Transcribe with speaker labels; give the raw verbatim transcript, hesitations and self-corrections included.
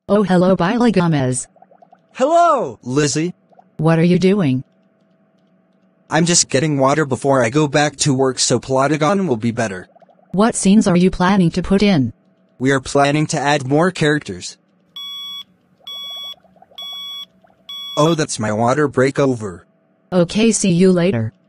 Speaker 1: Oh, hello, Billy Gomez.
Speaker 2: Hello, Lizzie.
Speaker 1: What are you doing?
Speaker 2: I'm just getting water before I go back to work so Plotagon will be better.
Speaker 1: What scenes are you planning to put in?
Speaker 2: We are planning to add more characters. Oh, that's my water break over.
Speaker 1: Okay, see you later.